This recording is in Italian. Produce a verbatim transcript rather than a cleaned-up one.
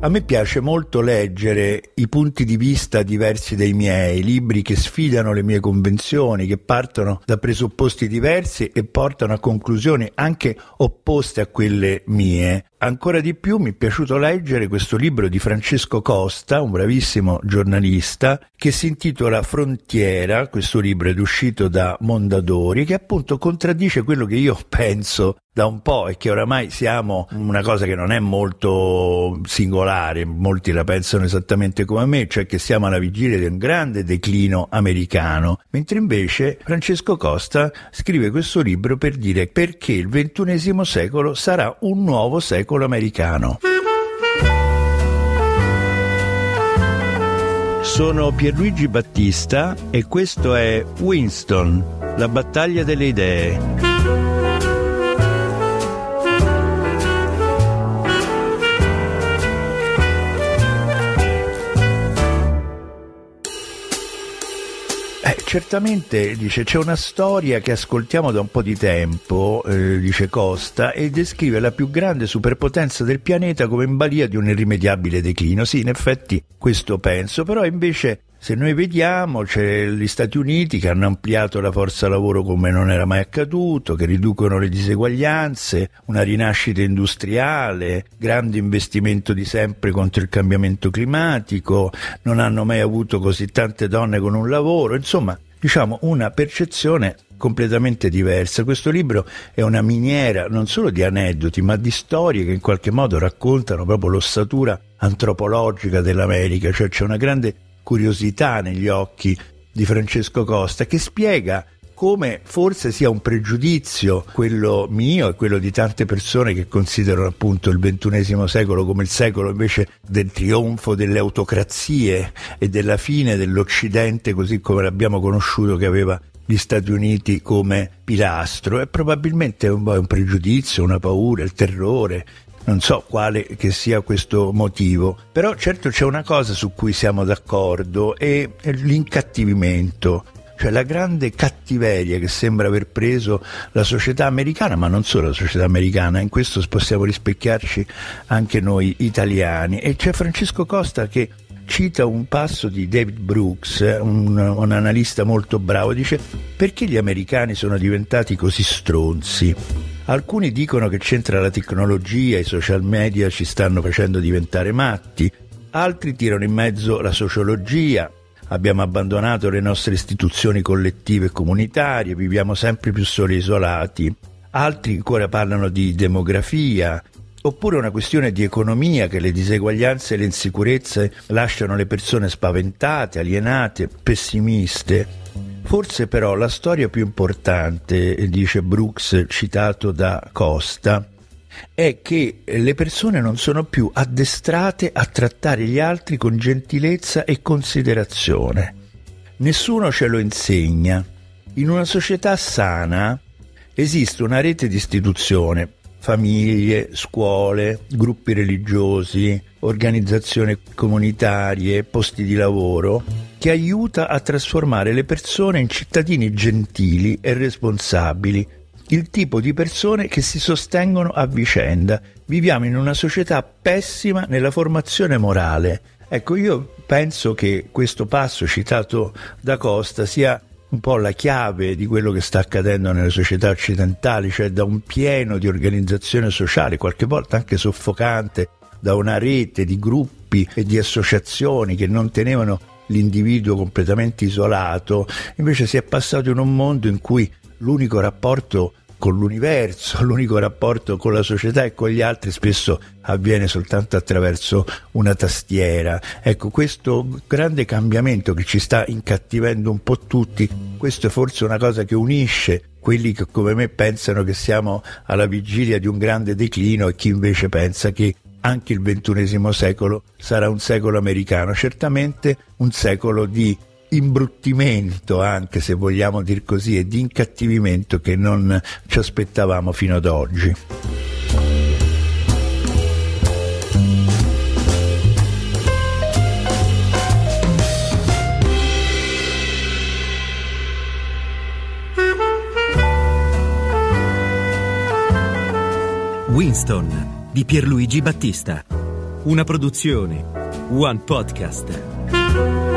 A me piace molto leggere i punti di vista diversi dei miei, libri che sfidano le mie convenzioni, che partono da presupposti diversi e portano a conclusioni anche opposte a quelle mie. Ancora di più mi è piaciuto leggere questo libro di Francesco Costa, un bravissimo giornalista, che si intitola Frontiera. Questo libro è uscito da Mondadori, che appunto contraddice quello che io penso da un po' e che oramai siamo una cosa che non è molto singolare, molti la pensano esattamente come me, cioè che siamo alla vigilia di un grande declino americano, mentre invece Francesco Costa scrive questo libro per dire perché il ventunesimo secolo sarà un nuovo secolo americano. Sono Pierluigi Battista e questo è Winston, la battaglia delle idee. Eh, certamente, dice, c'è una storia che ascoltiamo da un po' di tempo, eh, dice Costa, e descrive la più grande superpotenza del pianeta come in balia di un irrimediabile declino. Sì, in effetti questo penso, però invece se noi vediamo c'è gli Stati Uniti che hanno ampliato la forza lavoro come non era mai accaduto, che riducono le diseguaglianze, una rinascita industriale, grande investimento di sempre contro il cambiamento climatico, non hanno mai avuto così tante donne con un lavoro, insomma, diciamo una percezione completamente diversa. Questo libro è una miniera non solo di aneddoti, ma di storie che in qualche modo raccontano proprio l'ossatura antropologica dell'America, cioè c'è una grande curiosità negli occhi di Francesco Costa che spiega come forse sia un pregiudizio quello mio e quello di tante persone che considerano appunto il ventunesimo secolo come il secolo invece del trionfo delle autocrazie e della fine dell'Occidente così come l'abbiamo conosciuto, che aveva gli Stati Uniti come pilastro. E probabilmente è un, un pregiudizio, una paura, il terrore, non so quale che sia questo motivo, però certo c'è una cosa su cui siamo d'accordo, è l'incattivimento, cioè la grande cattiveria che sembra aver preso la società americana, ma non solo la società americana, in questo possiamo rispecchiarci anche noi italiani. E c'è Francesco Costa che cita un passo di David Brooks, un, un analista molto bravo, dice: perché gli americani sono diventati così stronzi? Alcuni dicono che c'entra la tecnologia, i social media ci stanno facendo diventare matti, altri tirano in mezzo la sociologia, abbiamo abbandonato le nostre istituzioni collettive e comunitarie, viviamo sempre più soli e isolati, altri ancora parlano di demografia, oppure una questione di economia, che le diseguaglianze e le insicurezze lasciano le persone spaventate, alienate, pessimiste. Forse però la storia più importante, dice Brooks citato da Costa, è che le persone non sono più addestrate a trattare gli altri con gentilezza e considerazione. Nessuno ce lo insegna. In una società sana esiste una rete di istituzioni, famiglie, scuole, gruppi religiosi, organizzazioni comunitarie, posti di lavoro, che aiuta a trasformare le persone in cittadini gentili e responsabili, il tipo di persone che si sostengono a vicenda. Viviamo in una società pessima nella formazione morale. Ecco, io penso che questo passo citato da Costa sia un po' la chiave di quello che sta accadendo nelle società occidentali, cioè da un pieno di organizzazione sociale, qualche volta anche soffocante, da una rete di gruppi e di associazioni che non tenevano l'individuo completamente isolato, invece si è passato in un mondo in cui l'unico rapporto con l'universo, l'unico rapporto con la società e con gli altri spesso avviene soltanto attraverso una tastiera. Ecco, questo grande cambiamento che ci sta incattivendo un po' tutti, questo è forse una cosa che unisce quelli che come me pensano che siamo alla vigilia di un grande declino e chi invece pensa che anche il ventunesimo secolo sarà un secolo americano, certamente un secolo di imbruttimento, anche se vogliamo dir così, e di incattivimento che non ci aspettavamo fino ad oggi. Winston di Pierluigi Battista. Una produzione One Podcast.